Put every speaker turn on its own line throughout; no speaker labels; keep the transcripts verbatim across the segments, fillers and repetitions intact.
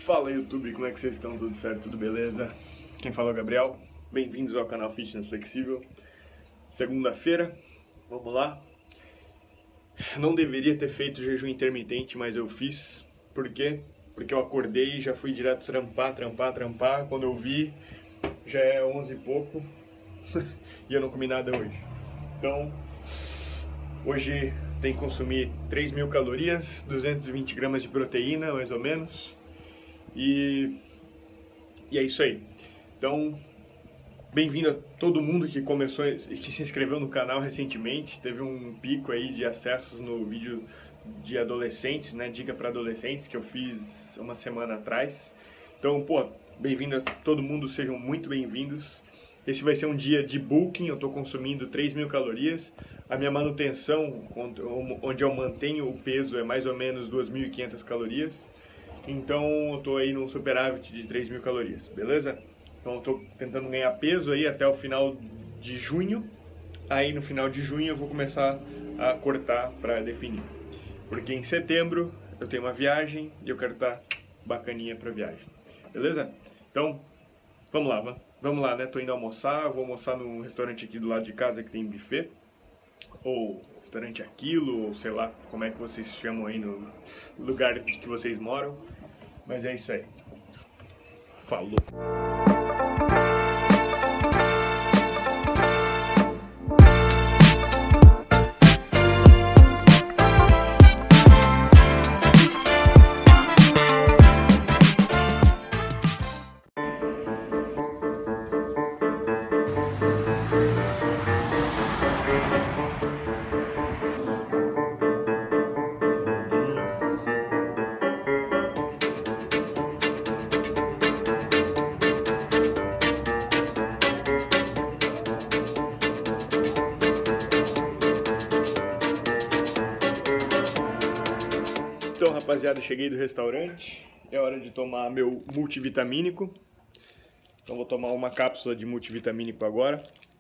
Fala YouTube, como é que vocês estão? Tudo certo? Tudo beleza? Quem fala é o Gabriel, bem-vindos ao canal Fitness Flexível. Segunda-feira, vamos lá. Não deveria ter feito jejum intermitente, mas eu fiz. Por quê? Porque eu acordei e já fui direto trampar, trampar, trampar. Quando eu vi, já é onze e pouco e eu não comi nada hoje. Então, hoje tem que consumir três mil calorias, duzentas e vinte gramas de proteína, mais ou menos. E, e é isso aí. Então, bem-vindo a todo mundo que começou e que se inscreveu no canal recentemente. Teve um pico aí de acessos no vídeo de adolescentes, né? Dica para adolescentes que eu fiz uma semana atrás. Então, pô, bem-vindo a todo mundo, sejam muito bem-vindos. Esse vai ser um dia de bulking, eu estou consumindo três mil calorias. A minha manutenção, onde eu mantenho o peso, é mais ou menos duas mil e quinhentas calorias. Então eu tô aí num superávit de três mil calorias, beleza? Então eu tô tentando ganhar peso aí até o final de junho. Aí no final de junho eu vou começar a cortar para definir. Porque em setembro eu tenho uma viagem e eu quero estar bacaninha pra viagem, beleza? Então, vamos lá, vamos lá, né? Tô indo almoçar, vou almoçar num restaurante aqui do lado de casa que tem buffet. Ou restaurante Aquilo, ou sei lá como é que vocês chamam aí no lugar que vocês moram. Mas é isso aí. Falou! Então, rapaziada, cheguei do restaurante, é hora de tomar meu multivitamínico. Então vou tomar uma cápsula de multivitamínico agora.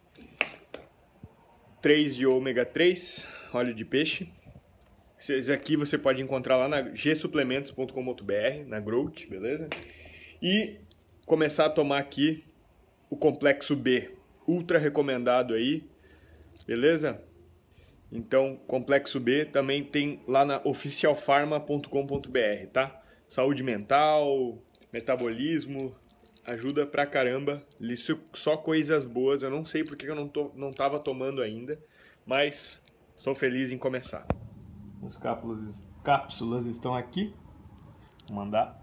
três de ômega três, óleo de peixe. Esse aqui você pode encontrar lá na g suplementos ponto com ponto br, na Growth, beleza? E começar a tomar aqui o complexo B, ultra recomendado aí, beleza? Então, complexo B também tem lá na oficial farma ponto com ponto br, tá? Saúde mental, metabolismo, ajuda pra caramba. Só coisas boas, eu não sei porque eu não, tô, não tava tomando ainda, mas estou feliz em começar. As cápsulas, cápsulas estão aqui, vou mandar.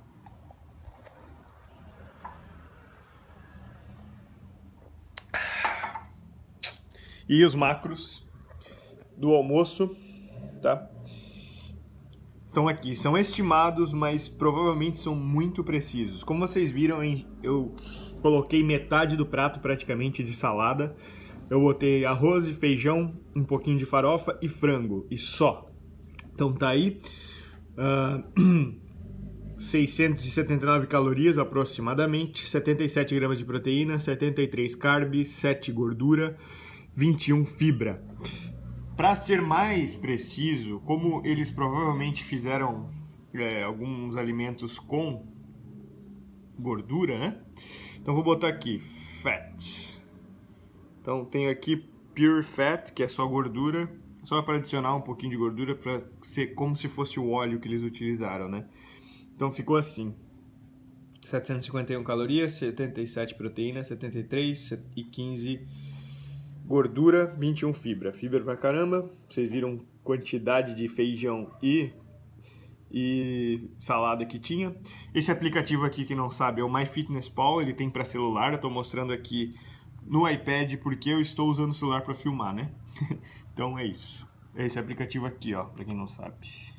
E os macros do almoço, tá? Estão aqui, são estimados, mas provavelmente são muito precisos. Como vocês viram, hein, eu coloquei metade do prato praticamente de salada. Eu botei arroz e feijão, um pouquinho de farofa e frango, e só. Então tá aí, uh, seiscentas e setenta e nove calorias aproximadamente, setenta e sete gramas de proteína, setenta e três carbs, sete gordura, vinte e um fibra. Para ser mais preciso, como eles provavelmente fizeram é, alguns alimentos com gordura, né? Então vou botar aqui, fat. Então tenho aqui pure fat, que é só gordura, só para adicionar um pouquinho de gordura para ser como se fosse o óleo que eles utilizaram, né? Então ficou assim, setecentas e cinquenta e um calorias, setenta e sete proteína, setenta e três e quinze gordura, vinte e um fibra. Fibra pra caramba. Vocês viram quantidade de feijão e, e salada que tinha. Esse aplicativo aqui, que não sabe, é o MyFitnessPal. Ele tem para celular. Eu tô mostrando aqui no iPad porque eu estou usando o celular para filmar, né? Então é isso. Esse aplicativo aqui, ó, para quem não sabe.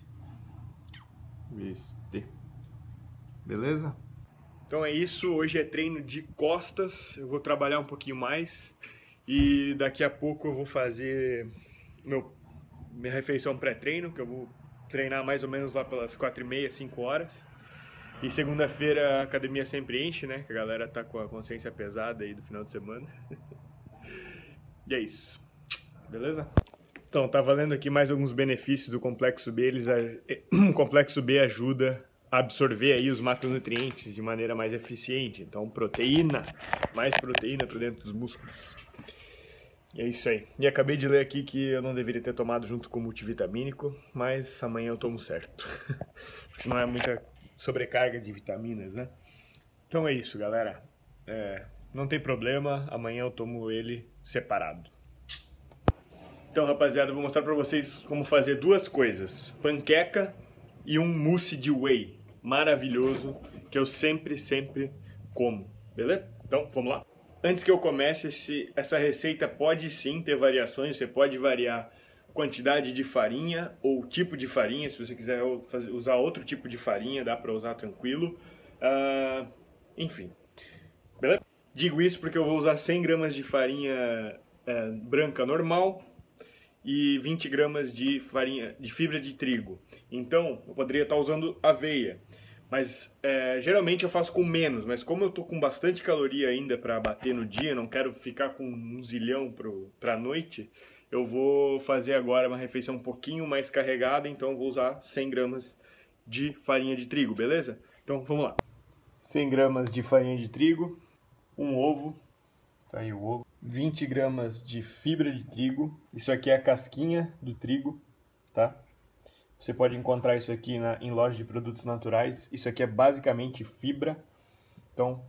Este. Beleza? Então é isso. Hoje é treino de costas. Eu vou trabalhar um pouquinho mais. E daqui a pouco eu vou fazer meu, minha refeição pré-treino, que eu vou treinar mais ou menos lá pelas quatro e meia, cinco horas. E segunda-feira a academia sempre enche, né? Que a galera tá com a consciência pesada aí do final de semana. E é isso. Beleza? Então, tá valendo aqui mais alguns benefícios do Complexo B. Eles, o Complexo B ajuda absorver aí os macronutrientes de maneira mais eficiente. Então, proteína, mais proteína para dentro dos músculos. E é isso aí. E acabei de ler aqui que eu não deveria ter tomado junto com o multivitamínico, mas amanhã eu tomo certo. Porque senão é muita sobrecarga de vitaminas, né? Então é isso, galera. É, não tem problema, amanhã eu tomo ele separado. Então, rapaziada, eu vou mostrar pra vocês como fazer duas coisas. Panqueca e um mousse de whey. Maravilhoso, que eu sempre, sempre como. Beleza? Então, vamos lá. Antes que eu comece, esse, essa receita pode sim ter variações, você pode variar a quantidade de farinha ou tipo de farinha, se você quiser usar outro tipo de farinha, dá para usar tranquilo. Uh, enfim, beleza? Digo isso porque eu vou usar cem gramas de farinha é, branca normal e vinte gramas de farinha de fibra de trigo. Então, eu poderia estar usando aveia. Mas é, geralmente eu faço com menos, mas como eu tô com bastante caloria ainda para bater no dia, não quero ficar com um zilhão para a noite, eu vou fazer agora uma refeição um pouquinho mais carregada, então eu vou usar cem gramas de farinha de trigo, beleza? Então vamos lá. cem gramas de farinha de trigo, um ovo, tá aí o ovo, vinte gramas de fibra de trigo, isso aqui é a casquinha do trigo, tá? Você pode encontrar isso aqui na, em loja de produtos naturais. Isso aqui é basicamente fibra. Então,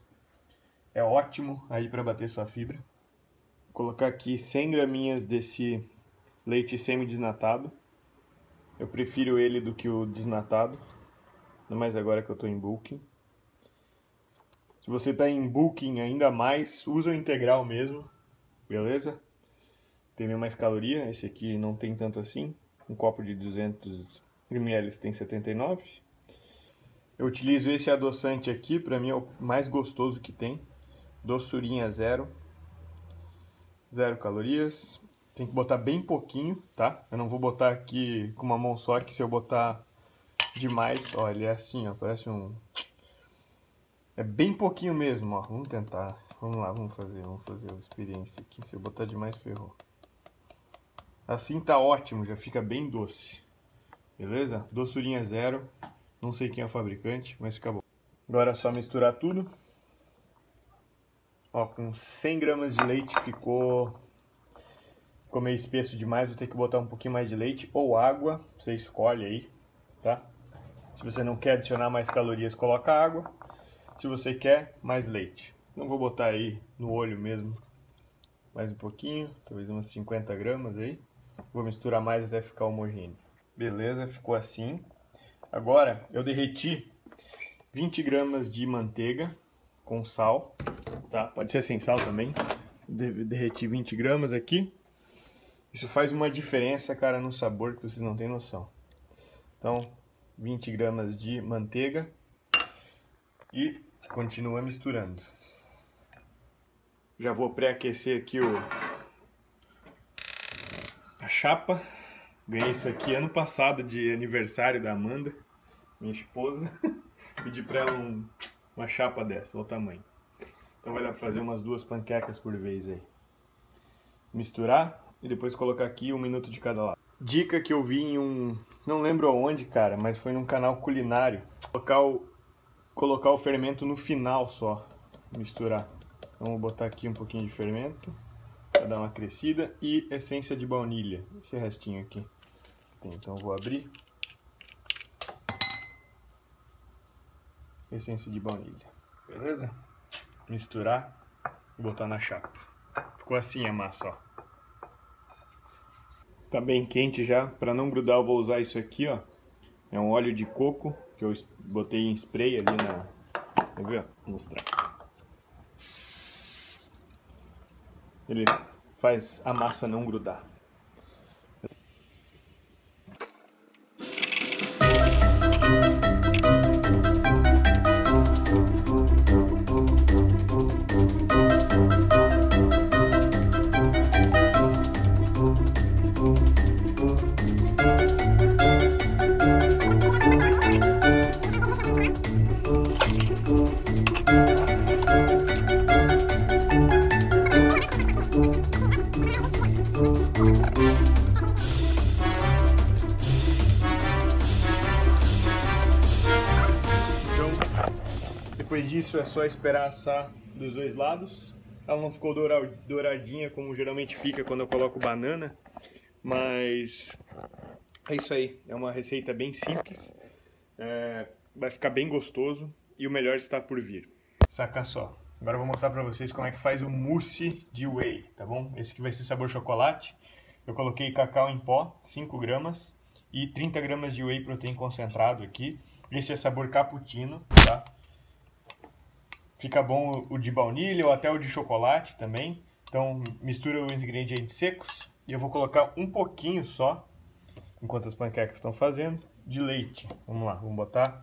é ótimo aí para bater sua fibra. Vou colocar aqui cem graminhas desse leite semi-desnatado. Eu prefiro ele do que o desnatado. Ainda mais agora que eu estou em bulking. Se você está em bulking ainda mais, usa o integral mesmo. Beleza? Tem bem mais caloria. Esse aqui não tem tanto assim. Um copo de duzentos mililitros tem setenta e nove. Eu utilizo esse adoçante aqui, para mim é o mais gostoso que tem. Doçurinha zero. Zero calorias. Tem que botar bem pouquinho, tá? Eu não vou botar aqui com uma mão só, que se eu botar demais, ó, ele é assim, ó, parece um... É bem pouquinho mesmo, ó. Vamos tentar. Vamos lá, vamos fazer, vamos fazer a experiência aqui. Se eu botar demais, ferrou. Assim tá ótimo, já fica bem doce. Beleza? Doçurinha zero. Não sei quem é o fabricante, mas fica bom. Agora é só misturar tudo. Ó, com cem gramas de leite ficou... Ficou meio espesso demais, vou ter que botar um pouquinho mais de leite ou água. Você escolhe aí, tá? Se você não quer adicionar mais calorias, coloca água. Se você quer, mais leite. Não vou botar aí no olho mesmo. Mais um pouquinho, talvez umas cinquenta gramas aí. Vou misturar mais até ficar homogêneo. Beleza, ficou assim. Agora eu derreti vinte gramas de manteiga com sal, tá? Pode ser sem sal também. Derreti vinte gramas aqui. Isso faz uma diferença, cara, no sabor que vocês não têm noção. Então, vinte gramas de manteiga e continua misturando. Já vou pré-aquecer aqui o a chapa. Ganhei isso aqui ano passado de aniversário da Amanda, minha esposa. Pedi pra ela um, uma chapa dessa, olha o tamanho. Então vai dar pra fazer umas duas panquecas por vez aí. Misturar e depois colocar aqui um minuto de cada lado. Dica que eu vi em um... não lembro aonde, cara, mas foi num canal culinário. Colocar o, colocar o fermento no final só. Misturar. Então vou botar aqui um pouquinho de fermento. Para dar uma crescida. E essência de baunilha. Esse restinho aqui. Então eu vou abrir. Essência de baunilha. Beleza? Misturar e botar na chapa. Ficou assim a massa, ó. Tá bem quente já. Para não grudar eu vou usar isso aqui, ó. É um óleo de coco que eu botei em spray ali na... Quer ver? Vou mostrar. Ele faz a massa não grudar.
Thank you.
Depois disso é só esperar assar dos dois lados. Ela não ficou douradinha como geralmente fica quando eu coloco banana, mas é isso aí. É uma receita bem simples, é, vai ficar bem gostoso e o melhor está por vir. Saca só. Agora eu vou mostrar pra vocês como é que faz o mousse de whey, tá bom? Esse aqui vai ser sabor chocolate. Eu coloquei cacau em pó, cinco gramas, e trinta gramas de whey protein concentrado aqui. Esse é sabor cappuccino, tá? Fica bom o de baunilha ou até o de chocolate também. Então mistura os ingredientes secos e eu vou colocar um pouquinho só, enquanto as panquecas estão fazendo, de leite. Vamos lá, vamos botar...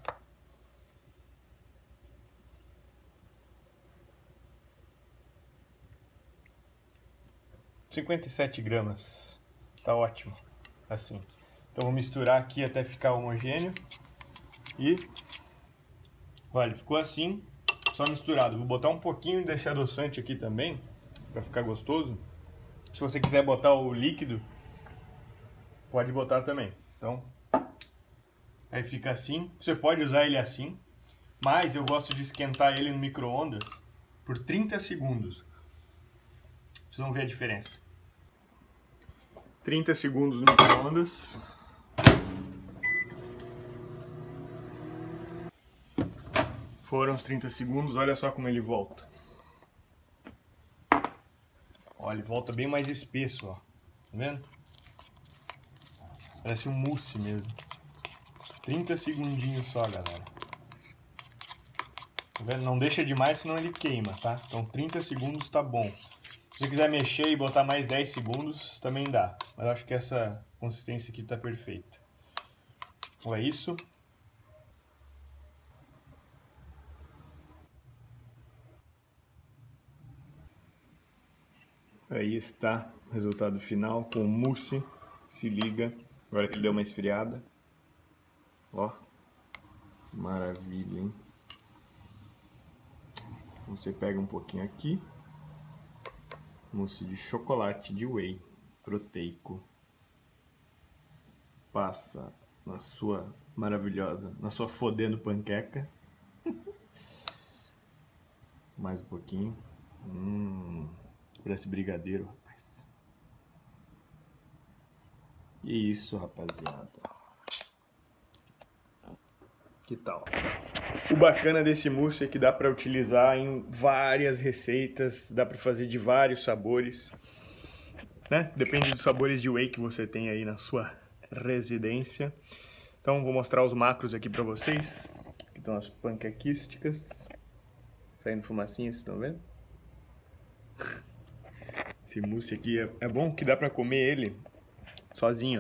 cinquenta e sete gramas, tá ótimo, assim. Então vou misturar aqui até ficar homogêneo e, olha, ficou assim, só misturado. Vou botar um pouquinho desse adoçante aqui também, para ficar gostoso. Se você quiser botar o líquido, pode botar também. Então, aí fica assim. Você pode usar ele assim, mas eu gosto de esquentar ele no micro-ondas por trinta segundos. Vocês vão ver a diferença. trinta segundos no micro-ondas. Foram os trinta segundos, olha só como ele volta. Olha, ele volta bem mais espesso, ó. Tá vendo? Parece um mousse mesmo. trinta segundinhos só, galera. Tá vendo? Não deixa demais, senão ele queima, tá? Então trinta segundos tá bom. Se você quiser mexer e botar mais dez segundos, também dá. Mas eu acho que essa consistência aqui tá perfeita. Então é isso. Aí está o resultado final com o mousse. Se liga. Agora que ele deu uma esfriada. Ó. Maravilha, hein? Você pega um pouquinho aqui. Mousse de chocolate de whey proteico. Passa na sua maravilhosa, na sua fodendo panqueca. Mais um pouquinho. Hum, parece brigadeiro, rapaz. E isso, rapaziada. Que tal? O bacana desse mousse é que dá para utilizar em várias receitas, dá para fazer de vários sabores, né? Depende dos sabores de whey que você tem aí na sua residência. Então vou mostrar os macros aqui para vocês. Aqui estão as panquequísticas, saindo fumacinha, vocês estão vendo? Esse mousse aqui é, é bom que dá para comer ele sozinho.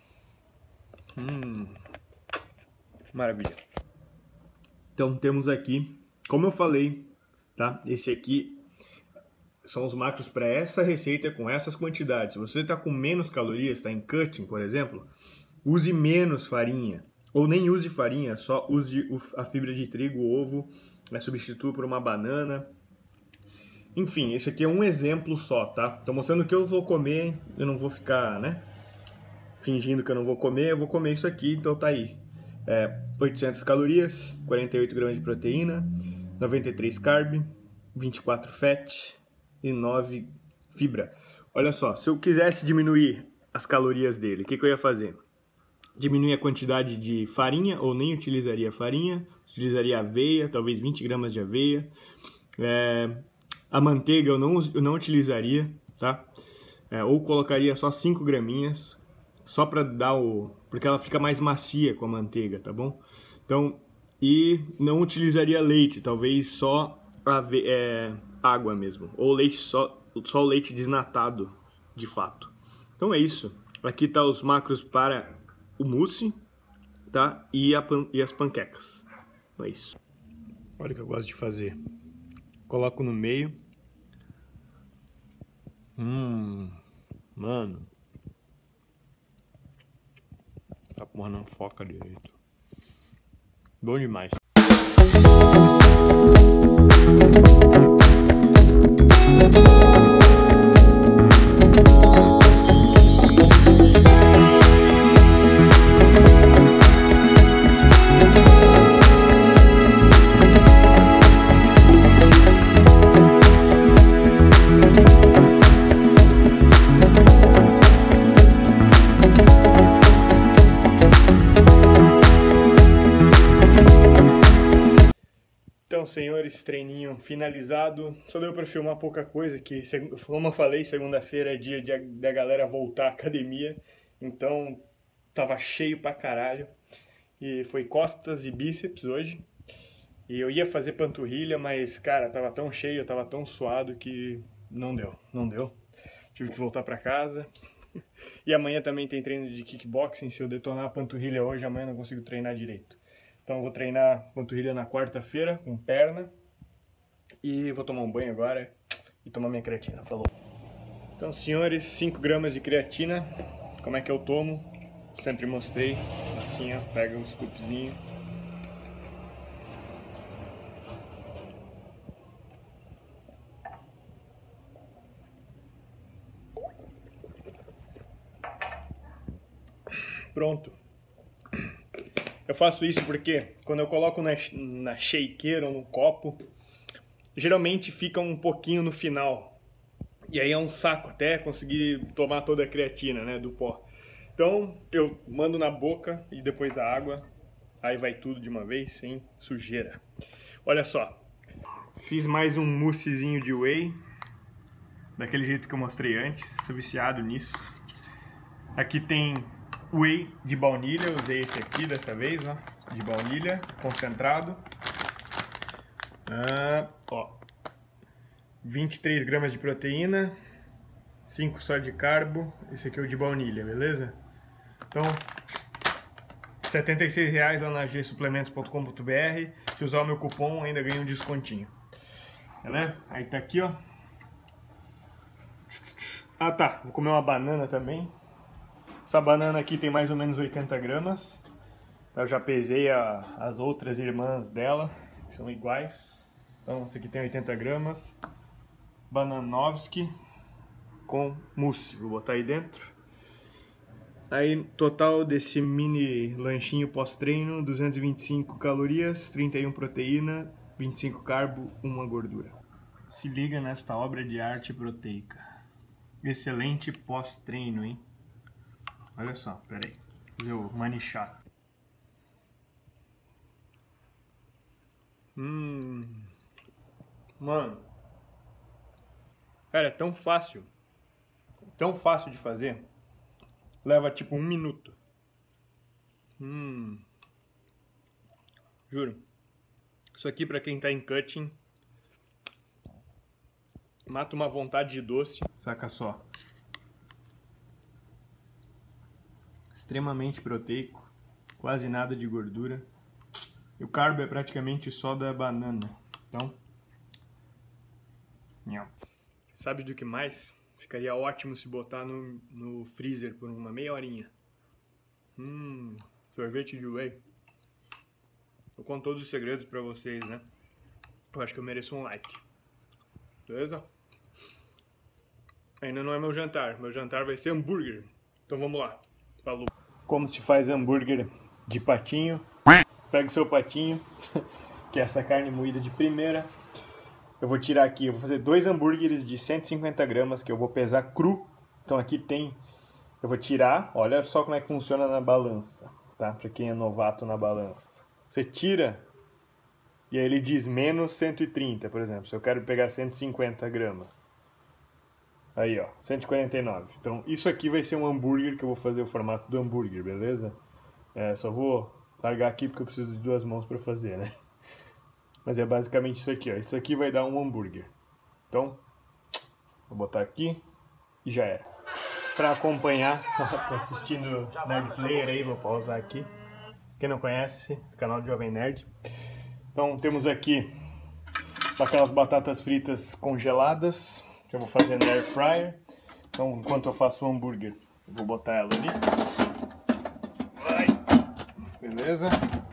Hum, maravilha. Então temos aqui, como eu falei, tá? Esse aqui são os macros para essa receita com essas quantidades. Se você está com menos calorias, está em cutting, por exemplo, use menos farinha. Ou nem use farinha, só use a fibra de trigo, o ovo, né? Substitua por uma banana. Enfim, esse aqui é um exemplo só, tá? Tô mostrando o que eu vou comer, eu não vou ficar, né? Fingindo que eu não vou comer, eu vou comer isso aqui, então tá aí. É, oitocentas calorias, quarenta e oito gramas de proteína, noventa e três carb, vinte e quatro fat e nove fibra. Olha só, se eu quisesse diminuir as calorias dele, o que, que eu ia fazer? Diminuir a quantidade de farinha, ou nem utilizaria farinha, utilizaria aveia, talvez vinte gramas de aveia. É, a manteiga eu não, eu não utilizaria, tá? É, ou colocaria só cinco graminhas, só para dar o... porque ela fica mais macia com a manteiga, tá bom? Então, e não utilizaria leite, talvez só ave... é, água mesmo, ou leite só, só o leite desnatado, de fato. Então é isso. Aqui tá os macros para o mousse, tá? E, a pan... e as panquecas. Então é isso. Olha o que eu gosto de fazer. Coloco no meio. Hum, mano. Tá porra, não foca direito. Bom demais. Então, senhores, treininho finalizado. Só deu pra filmar pouca coisa, que, como eu falei, segunda-feira é dia de, da galera voltar à academia. Então, tava cheio pra caralho. E foi costas e bíceps hoje. E eu ia fazer panturrilha, mas, cara, tava tão cheio, eu tava tão suado que não deu, não deu. Tive que voltar pra casa. E amanhã também tem treino de kickboxing. Se eu detonar a panturrilha hoje, amanhã eu não consigo treinar direito. Então eu vou treinar panturrilha na quarta-feira, com perna. E vou tomar um banho agora e tomar minha creatina. Falou. Então, senhores, cinco gramas de creatina. Como é que eu tomo? Sempre mostrei. Assim, ó, pega um scoopzinho. Pronto. Eu faço isso porque quando eu coloco na, na shakeira ou no copo, geralmente fica um pouquinho no final. E aí é um saco até conseguir tomar toda a creatina, né, do pó. Então eu mando na boca e depois a água. Aí vai tudo de uma vez, sem sujeira. Olha só. Fiz mais um moussezinho de whey. Daquele jeito que eu mostrei antes. Sou viciado nisso. Aqui tem whey de baunilha, eu usei esse aqui dessa vez, ó, de baunilha, concentrado. Ah, ó, vinte e três gramas de proteína, cinco só de carbo, esse aqui é o de baunilha, beleza? Então, setenta e seis reais lá na g suplementos ponto com ponto br, se usar o meu cupom ainda ganha um descontinho. Beleza? Aí tá aqui, ó. Ah tá, vou comer uma banana também. Essa banana aqui tem mais ou menos oitenta gramas. Eu já pesei a, as outras irmãs dela, que são iguais. Então, essa aqui tem oitenta gramas. Bananovski com mousse. Vou botar aí dentro. Aí, total desse mini lanchinho pós-treino, duzentas e vinte e cinco calorias, trinta e uma proteína, vinte e cinco carbo, uma gordura. Se liga nesta obra de arte proteica. Excelente pós-treino, hein? Olha só, pera aí. Vou fazer o money shot. Hum. Mano. Cara, é tão fácil. Tão fácil de fazer. Leva tipo um minuto. Hum. Juro. Isso aqui pra quem tá em cutting. Mata uma vontade de doce. Saca só. Extremamente proteico, quase nada de gordura. E o carbo é praticamente só da banana. Então, não. Sabe do que mais? Ficaria ótimo se botar no, no freezer por uma meia horinha. Hum, sorvete de whey. Eu conto todos os segredos pra vocês, né? Eu acho que eu mereço um like. Beleza? Ainda não é meu jantar. Meu jantar vai ser hambúrguer. Então vamos lá. Falou. Como se faz hambúrguer de patinho. Pega o seu patinho, que é essa carne moída de primeira. Eu vou tirar aqui, eu vou fazer dois hambúrgueres de cento e cinquenta gramas, que eu vou pesar cru. Então aqui tem, eu vou tirar, olha só como é que funciona na balança, tá? Pra quem é novato na balança. Você tira, e aí ele diz menos cento e trinta, por exemplo. Se eu quero pegar cento e cinquenta gramas. Aí, ó, cento e quarenta e nove. Então, isso aqui vai ser um hambúrguer que eu vou fazer o formato do hambúrguer, beleza? É, só vou largar aqui porque eu preciso de duas mãos para fazer, né? Mas é basicamente isso aqui, ó. Isso aqui vai dar um hambúrguer. Então, vou botar aqui e já era. Para acompanhar, tô assistindo Nerd Player aí, vou pausar aqui. Quem não conhece, canal de Jovem Nerd. Então, temos aqui aquelas batatas fritas congeladas. Que eu vou fazer no air fryer. Então, enquanto eu faço o hambúrguer, eu vou botar ela ali. Vai. Beleza?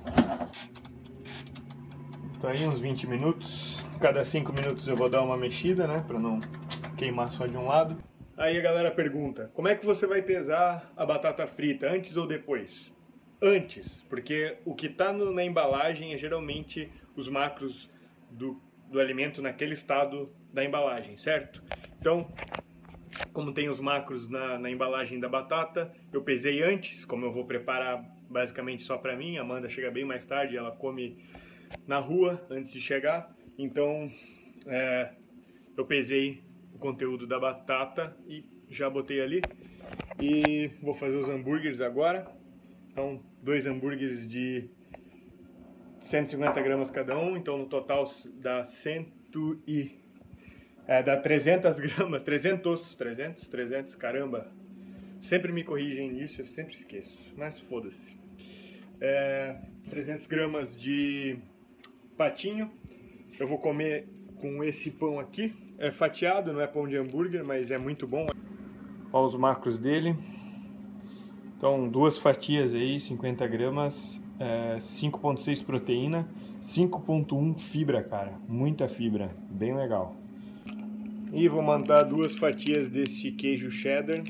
Então aí uns vinte minutos. Cada cinco minutos eu vou dar uma mexida, né? Pra não queimar só de um lado. Aí a galera pergunta, como é que você vai pesar a batata frita, antes ou depois? Antes, porque o que tá no, na embalagem é geralmente os macros do, do alimento naquele estado da embalagem, certo? Então, como tem os macros na, na embalagem da batata, eu pesei antes, como eu vou preparar basicamente só pra mim. A Amanda chega bem mais tarde, ela come na rua antes de chegar, então é, eu pesei o conteúdo da batata e já botei ali. E vou fazer os hambúrgueres agora. Então, dois hambúrgueres de cento e cinquenta gramas cada um, então no total dá cento e é, dá trezentas gramas, trezentos, trezentos, trezentos, caramba. Sempre me corrigem nisso, eu sempre esqueço, mas foda-se. É, trezentas gramas de patinho. Eu vou comer com esse pão aqui. É fatiado, não é pão de hambúrguer, mas é muito bom. Olha os macros dele. Então, duas fatias aí, cinquenta gramas, é, cinco ponto seis proteína, cinco ponto um fibra, cara. Muita fibra, bem legal. E vou mandar duas fatias desse queijo cheddar,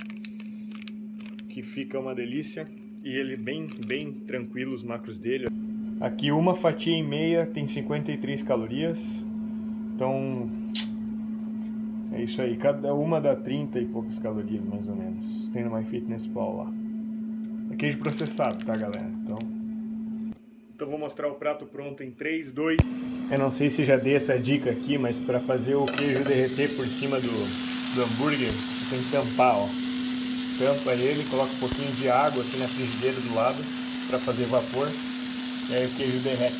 que fica uma delícia. E ele bem, bem tranquilo, os macros dele. Aqui uma fatia e meia tem cinquenta e três calorias. Então, é isso aí. Cada uma dá trinta e poucas calorias, mais ou menos. Tem no MyFitnessPal lá. É queijo processado, tá, galera? Então, então vou mostrar o prato pronto em três, dois... Eu não sei se já dei essa dica aqui, mas para fazer o queijo derreter por cima do, do hambúrguer, você tem que tampar, ó. Tampa ele, coloca um pouquinho de água aqui na frigideira do lado para fazer vapor, e aí o queijo derrete.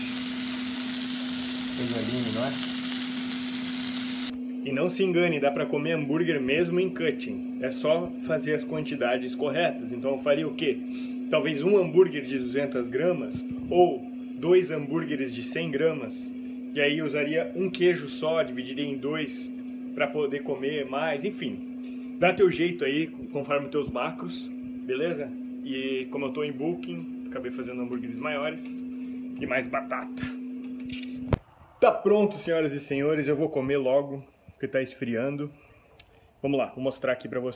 Coisa linda, não é? E não se engane, dá para comer hambúrguer mesmo em cutting. É só fazer as quantidades corretas. Então eu faria o quê? Talvez um hambúrguer de duzentas gramas ou dois hambúrgueres de cem gramas. E aí eu usaria um queijo só, dividiria em dois para poder comer mais, enfim. Dá teu jeito aí, conforme teus macros, beleza? E como eu tô em Booking, acabei fazendo hambúrgueres maiores e mais batata. Tá pronto, senhoras e senhores, eu vou comer logo, porque tá esfriando. Vamos lá, vou mostrar aqui pra vocês.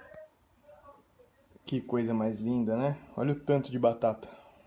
Que coisa mais linda, né? Olha o tanto de batata.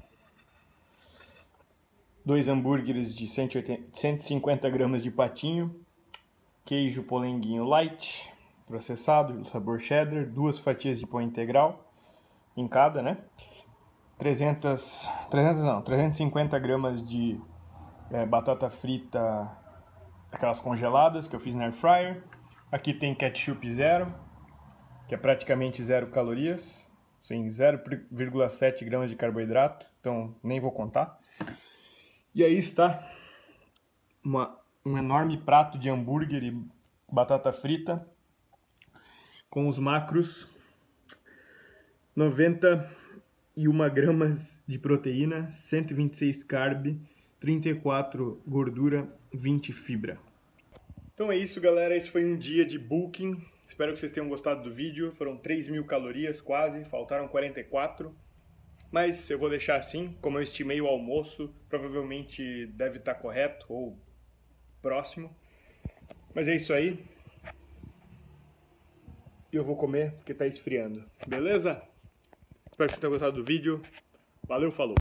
Dois hambúrgueres de cento e oitenta, cento e cinquenta gramas de patinho, queijo polenguinho light, processado, sabor cheddar, duas fatias de pão integral em cada, né? trezentas, trezentas não, trezentas e cinquenta gramas de é, batata frita, aquelas congeladas que eu fiz na air fryer. Aqui tem ketchup zero, que é praticamente zero calorias, tem zero vírgula sete gramas de carboidrato, então nem vou contar. E aí está uma, um enorme prato de hambúrguer e batata frita, com os macros: noventa e uma gramas de proteína, cento e vinte e seis carb, trinta e quatro gordura, vinte fibra. Então é isso, galera, esse foi um dia de Booking. Espero que vocês tenham gostado do vídeo. Foram três mil calorias quase, faltaram quarenta e quatro. Mas eu vou deixar assim, como eu estimei o almoço, provavelmente deve estar correto ou próximo. Mas é isso aí. E eu vou comer porque tá esfriando, beleza? Espero que vocês tenham gostado do vídeo. Valeu, falou!